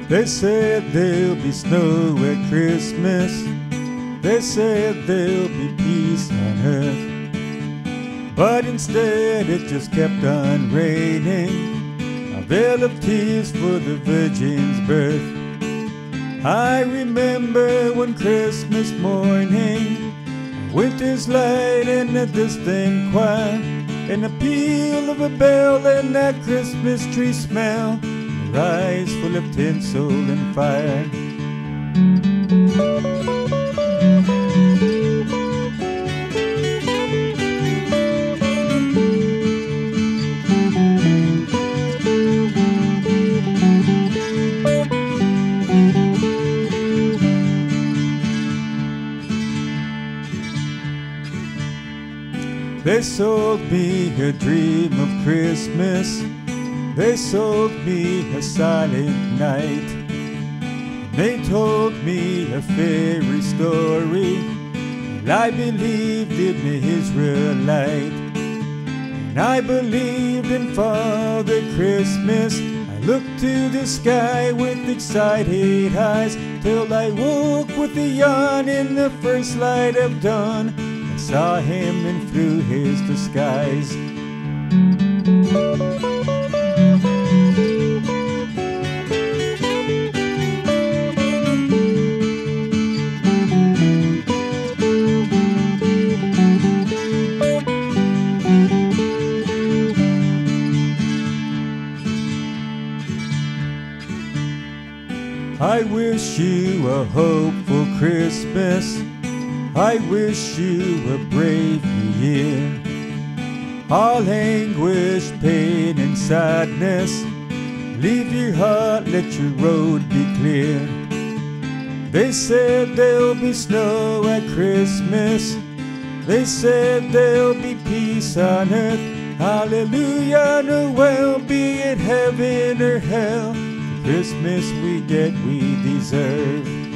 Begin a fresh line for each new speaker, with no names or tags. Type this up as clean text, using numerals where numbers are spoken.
They said there'll be snow at Christmas. They said there'll be peace on earth. But instead it just kept on raining, a veil of tears for the Virgin's birth. I remember one Christmas morning, a winter's light and a distant choir, and the peal of a bell and that Christmas tree smell, her eyes full of tinsel and fire. They sold me a dream of Christmas. They sold me a silent night. They told me a fairy story, and I believed in the Israelite. And I believed in Father Christmas. I looked to the sky with excited eyes, till I woke with a yawn in the first light of dawn. I saw him in through his disguise. I wish you a hopeful Christmas. I wish you a brave new year. All anguish, pain and sadness, leave your heart, let your road be clear. They said there'll be snow at Christmas. They said there'll be peace on earth. Hallelujah, Noel, be it heaven or hell. The Christmas we get, we deserve.